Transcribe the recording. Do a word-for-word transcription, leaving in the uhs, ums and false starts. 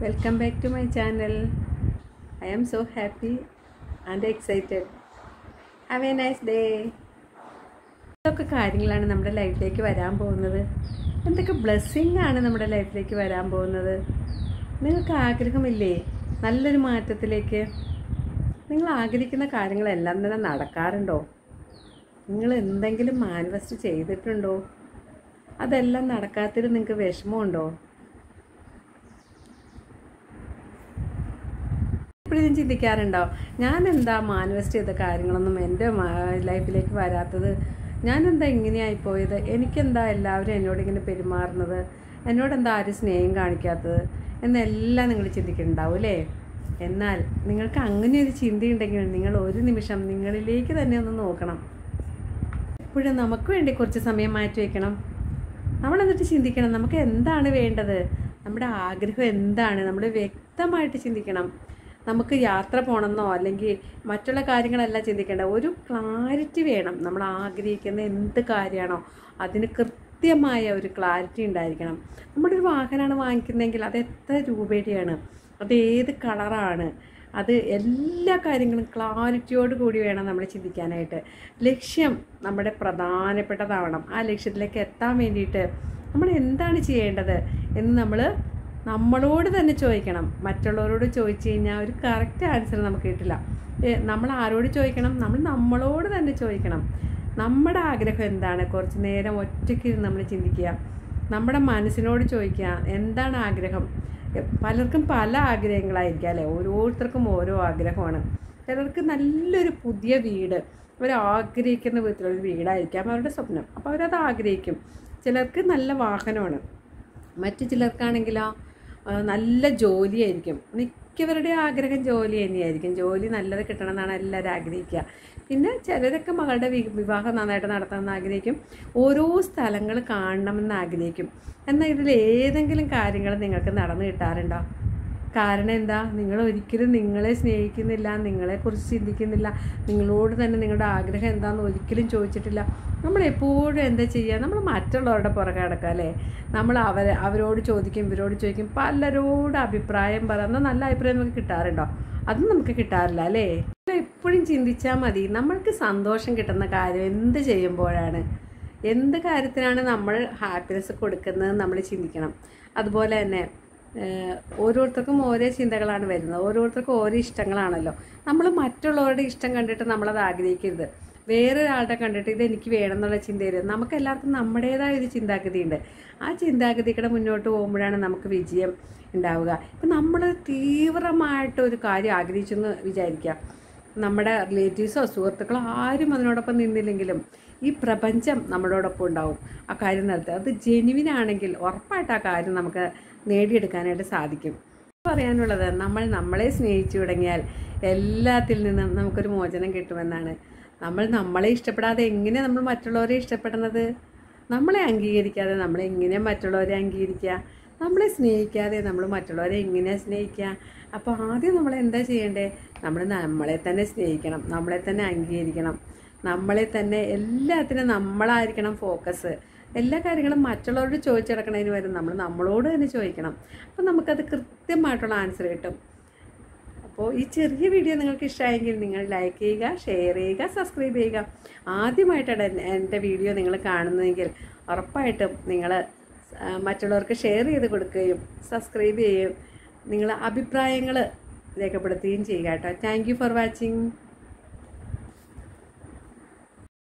Welcome back to my channel. I am so happy and excited. Have a nice day. എന്തൊക്കെ കാര്യങ്ങളാണ് നമ്മുടെ ലൈഫിലേക്ക് വരാൻ പോകുന്നത്, എന്തൊക്കെ ബ്ലെസ്സിങ് ആണ് നമ്മുടെ ലൈഫിലേക്ക് വരാൻ പോകുന്നത്. നിങ്ങൾക്ക് ആഗ്രഹമില്ലേ നല്ലൊരു മാറ്റത്തിലേക്ക്? നിങ്ങൾ ആഗ്രഹിക്കുന്ന കാര്യങ്ങളെല്ലാം തന്നെ നടക്കാറുണ്ടോ? നിങ്ങൾ എന്തെങ്കിലും മാനിഫെസ്റ്റ് ചെയ്തിട്ടുണ്ടോ? അതെല്ലാം നടക്കാത്തതിൽ നിങ്ങൾക്ക് വിഷമമുണ്ടോ? എപ്പോഴും ചിന്തിക്കാറുണ്ടോ, ഞാൻ എന്താ മാനിഫെസ്റ്റ് ചെയ്ത കാര്യങ്ങളൊന്നും എൻ്റെ ലൈഫിലേക്ക് വരാത്തത്, ഞാൻ എന്താ ഇങ്ങനെയായിപ്പോയത്, എനിക്കെന്താ എല്ലാവരും എന്നോട് ഇങ്ങനെ പെരുമാറുന്നത്, എന്നോടെന്താ ആരും സ്നേഹം കാണിക്കാത്തത് എന്നെല്ലാം നിങ്ങൾ ചിന്തിക്കുന്നുണ്ടാവും അല്ലേ? എന്നാൽ നിങ്ങൾക്ക് അങ്ങനെ ഒരു ചിന്തയുണ്ടെങ്കിൽ നിങ്ങൾ ഒരു നിമിഷം നിങ്ങളിലേക്ക് തന്നെ ഒന്ന് നോക്കണം. എപ്പോഴും നമുക്ക് വേണ്ടി കുറച്ച് സമയം മാറ്റി വയ്ക്കണം. നമ്മളെന്നിട്ട് ചിന്തിക്കണം, നമുക്ക് എന്താണ് വേണ്ടത്, നമ്മുടെ ആഗ്രഹം എന്താണ്, നമ്മൾ വ്യക്തമായിട്ട് ചിന്തിക്കണം. നമുക്ക് യാത്ര പോകണമെന്നോ അല്ലെങ്കിൽ മറ്റുള്ള കാര്യങ്ങളെല്ലാം ചിന്തിക്കേണ്ട, ഒരു ക്ലാരിറ്റി വേണം. നമ്മൾ ആഗ്രഹിക്കുന്ന എന്ത് കാര്യമാണോ അതിന് കൃത്യമായ ഒരു ക്ലാരിറ്റി ഉണ്ടായിരിക്കണം. നമ്മളൊരു വാഹനമാണ് വാങ്ങിക്കുന്നതെങ്കിൽ അത് എത്ര രൂപയുടെയാണ്, അത് ഏത് കളറാണ്, അത് എല്ലാ കാര്യങ്ങളും ക്ലാരിറ്റിയോട് കൂടി വേണം നമ്മൾ ചിന്തിക്കാനായിട്ട്. ലക്ഷ്യം നമ്മുടെ പ്രധാനപ്പെട്ടതാവണം. ആ ലക്ഷ്യത്തിലേക്ക് എത്താൻ വേണ്ടിയിട്ട് നമ്മൾ എന്താണ് ചെയ്യേണ്ടത് എന്ന് നമ്മൾ നമ്മളോട് തന്നെ ചോദിക്കണം. മറ്റുള്ളവരോട് ചോദിച്ചു കഴിഞ്ഞാൽ ഒരു കറക്റ്റ് ആൻസർ നമുക്ക് കിട്ടില്ല. നമ്മൾ ആരോട് ചോദിക്കണം? നമ്മൾ നമ്മളോട് തന്നെ ചോദിക്കണം. നമ്മുടെ ആഗ്രഹം എന്താണ്? കുറച്ച് നേരം ഒറ്റയ്ക്ക് നമ്മൾ ചിന്തിക്കുക. നമ്മുടെ മനസ്സിനോട് ചോദിക്കുക, എന്താണ് ആഗ്രഹം? പലർക്കും പല ആഗ്രഹങ്ങളായിരിക്കും അല്ലേ? ഓരോരുത്തർക്കും ഓരോ ആഗ്രഹമാണ്. ചിലർക്ക് നല്ലൊരു പുതിയ വീട്, അവർ ആഗ്രഹിക്കുന്ന വിധത്തിലൊരു വീടായിരിക്കാം അവരുടെ സ്വപ്നം, അപ്പോൾ അവരത് ആഗ്രഹിക്കും. ചിലർക്ക് നല്ല വാഹനമാണ്, മറ്റു ചിലർക്കാണെങ്കിലോ നല്ല ജോലിയായിരിക്കും. മിക്കവരുടെ ആഗ്രഹം ജോലി തന്നെയായിരിക്കും. ജോലി നല്ലത് കിട്ടണമെന്നാണ് എല്ലാവരും ആഗ്രഹിക്കുക. പിന്നെ ചിലരൊക്കെ മകളുടെ വിവാഹം നന്നായിട്ട് നടത്തണമെന്ന് ആഗ്രഹിക്കും, ഓരോ സ്ഥലങ്ങൾ കാണണമെന്ന് ആഗ്രഹിക്കും. എന്നാൽ ഇതിൽ ഏതെങ്കിലും കാര്യങ്ങൾ നിങ്ങൾക്ക് നടന്നു കിട്ടാറുണ്ടോ? കാരണം എന്താ? നിങ്ങൾ ഒരിക്കലും നിങ്ങളെ സ്നേഹിക്കുന്നില്ല, നിങ്ങളെക്കുറിച്ച് ചിന്തിക്കുന്നില്ല, നിങ്ങളോട് തന്നെ നിങ്ങളുടെ ആഗ്രഹം എന്താണെന്ന് ഒരിക്കലും ചോദിച്ചിട്ടില്ല. നമ്മളെപ്പോഴും എന്താ ചെയ്യുക? നമ്മൾ മറ്റുള്ളവരുടെ പുറകെ കിടക്കുക അല്ലേ? നമ്മൾ അവർ അവരോട് ചോദിക്കും, ഇവരോട് ചോദിക്കും, പലരോട് അഭിപ്രായം പറയുന്ന നല്ല അഭിപ്രായം നമുക്ക് കിട്ടാറുണ്ടോ? അതും നമുക്ക് കിട്ടാറില്ല അല്ലേ? എപ്പോഴും ചിന്തിച്ചാൽ മതി, നമ്മൾക്ക് സന്തോഷം കിട്ടുന്ന കാര്യം എന്ത് ചെയ്യുമ്പോഴാണ്, എന്ത് കാര്യത്തിനാണ് നമ്മൾ ഹാപ്പിനെസ് കൊടുക്കുന്നത് നമ്മൾ ചിന്തിക്കണം. അതുപോലെ തന്നെ ഓരോരുത്തർക്കും ഓരോ ചിന്തകളാണ് വരുന്നത്, ഓരോരുത്തർക്കും ഓരോ ഇഷ്ടങ്ങളാണല്ലോ. നമ്മൾ മറ്റുള്ളവരുടെ ഇഷ്ടം കണ്ടിട്ട് നമ്മളത് ആഗ്രഹിക്കരുത്. വേറൊരാളുടെ കണ്ടിട്ട് ഇതെനിക്ക് വേണം എന്നുള്ള ചിന്തയിൽ നമുക്ക് എല്ലാവർക്കും നമ്മുടേതായ ഒരു ചിന്താഗതിയുണ്ട്. ആ ചിന്താഗതിയുടെ മുന്നോട്ട് പോകുമ്പോഴാണ് നമുക്ക് വിജയം ഉണ്ടാവുക. ഇപ്പം നമ്മൾ തീവ്രമായിട്ട് ഒരു കാര്യം ആഗ്രഹിച്ചെന്ന് വിചാരിക്കുക, നമ്മുടെ റിലേറ്റീവ്സോ സുഹൃത്തുക്കളോ ആരും അതിനോടൊപ്പം നിന്നില്ലെങ്കിലും ഈ പ്രപഞ്ചം നമ്മളോടൊപ്പം ഉണ്ടാവും. ആ കാര്യം നടത്തുക, അത് ജെനുവിനാണെങ്കിൽ ഉറപ്പായിട്ട് ആ കാര്യം നമുക്ക് നേടിയെടുക്കാനായിട്ട് സാധിക്കും. പറയാനുള്ളത്, നമ്മൾ നമ്മളെ സ്നേഹിച്ചു തുടങ്ങിയാൽ എല്ലാത്തിൽ നിന്നും നമുക്കൊരു മോചനം കിട്ടുമെന്നാണ്. നമ്മൾ നമ്മളെ ഇഷ്ടപ്പെടാതെ എങ്ങനെ നമ്മൾ മറ്റുള്ളവരെ ഇഷ്ടപ്പെടുന്നത്? നമ്മളെ അംഗീകരിക്കാതെ നമ്മൾ എങ്ങനെ മറ്റുള്ളവരെ അംഗീകരിക്കുക? നമ്മളെ സ്നേഹിക്കാതെ നമ്മൾ മറ്റുള്ളവരെ എങ്ങനെയാണ് സ്നേഹിക്കുക? അപ്പോൾ ആദ്യം നമ്മൾ എന്താ ചെയ്യേണ്ടത്? നമ്മൾ നമ്മളെ തന്നെ സ്നേഹിക്കണം, നമ്മളെ തന്നെ അംഗീകരിക്കണം, നമ്മളെ തന്നെ എല്ലാത്തിനും നമ്മളായിരിക്കണം ഫോക്കസ്. എല്ലാ കാര്യങ്ങളും മറ്റുള്ളവരോട് ചോദിച്ചെടുക്കണതിന് വരും നമ്മൾ നമ്മളോട് തന്നെ ചോദിക്കണം. അപ്പോൾ നമുക്കത് കൃത്യമായിട്ടുള്ള ആൻസർ കിട്ടും. അപ്പോൾ ഈ ചെറിയ വീഡിയോ നിങ്ങൾക്ക് ഇഷ്ടമായെങ്കിൽ നിങ്ങൾ ലൈക്ക് ചെയ്യുക, ഷെയർ ചെയ്യുക, സബ്സ്ക്രൈബ് ചെയ്യുക. ആദ്യമായിട്ടാണ് എൻ്റെ വീഡിയോ നിങ്ങൾ കാണുന്നതെങ്കിൽ ഉറപ്പായിട്ടും നിങ്ങൾ മറ്റുള്ളവർക്ക് ഷെയർ ചെയ്ത് കൊടുക്കുകയും സബ്സ്ക്രൈബ് ചെയ്യുകയും നിങ്ങൾ അഭിപ്രായങ്ങൾ രേഖപ്പെടുത്തുകയും ചെയ്യുക കേട്ടോ. Thank you for watching.